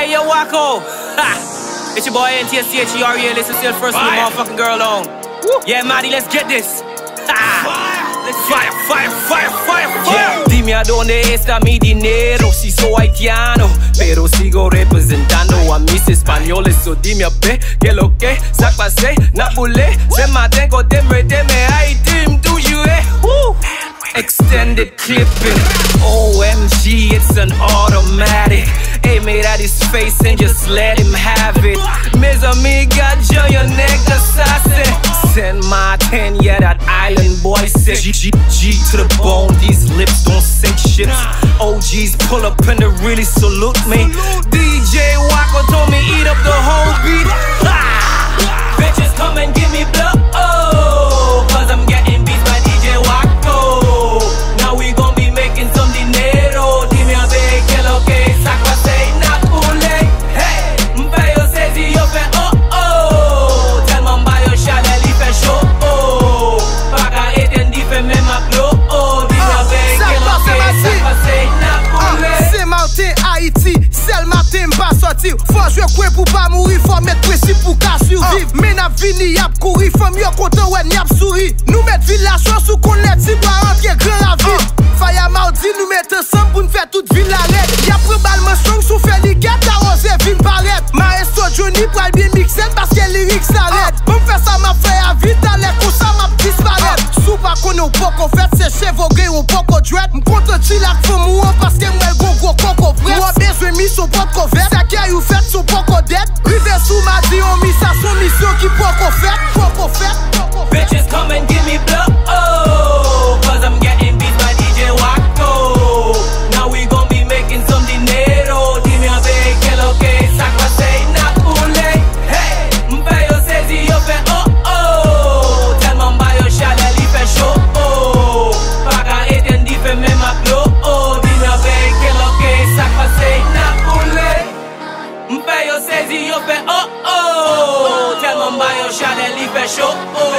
Hey, yo, Wako. Ha! It's your boy NTSTHEREA. Listen to the first one, motherfucking girl on. Yeah, Maddie, let's get this. Fire, fire, fire, fire, fire. Dime a dónde está mi dinero. Si soy haitiano, pero sigo representando a mis españoles. So dime a ver que lo que sac-passé, napulé. Se maten con tembre, ay, dim, do you, Woo! Extended clipping, OMG, it's an automatic. Aim it at his face and just let him have it. Mes amigas, yo your nigga sassy. Send my 10, yeah, that island boy sick. G to the bone, these lips don't say shit. OGs pull up and they really salute me. DJ Wako told me eat up the whole beat. Bitches come and give me blow, cause I'm getting beat by DJ Wako. Now we gon' be making some dinero. Dime a ver que lo que sac-passé, napulé. Hey, m'payo saisi yo fe oh. Tellement m'bayo Chanel y fe show. Pa ka etendi fe même a blow. Dime a ver que lo que sac-passé, napulé. C'est Martin, Haïti, c'est le matin m'pas sortir. Faut jouer quoi pour pas mourir, faut mettre précis pour qu'à survivre. Mais n'a vini yap courir, faut mieux content ouais n'y ap souri. Nous mettre village sous qu'on est si pour rentrer grand la ville. Faya mardi nous mettre ensemble pour nous faire toute ville la red. Y'a probablement strong sous fait liquette, arrosé vin paraître. Maestro Johnny pour bien mixer parce que lyrics s'arrête. Bon faire ça m'a fait à vite, allez pour ça m'a disparaître. Sous pas qu'on au pok en fait, c'est chevaux gris au pok au dread. M'contre tu la femme ou parce que moi le gros coco vrai. Moi besoin mis son pok au vert. Ça qui a eu fait son pok au dette. Rive sous m'a dit on mis ça son mission qui pok au fait. Pok au fait. Bitches come and give me blow, cause I'm getting beat by DJ Wako. Now we gon' be making some dinero. Dime a ver que lo que sac-passé, napulé. Hey, m'payo saisi yo fe oh. Tellement m'bayo Chanel y fe show. Pa ka etendi fe même a blow. Dime a ver que lo que sac-passé, napulé. M'payo saisi yo fe oh. Tellement m'bayo Chanel y fe show.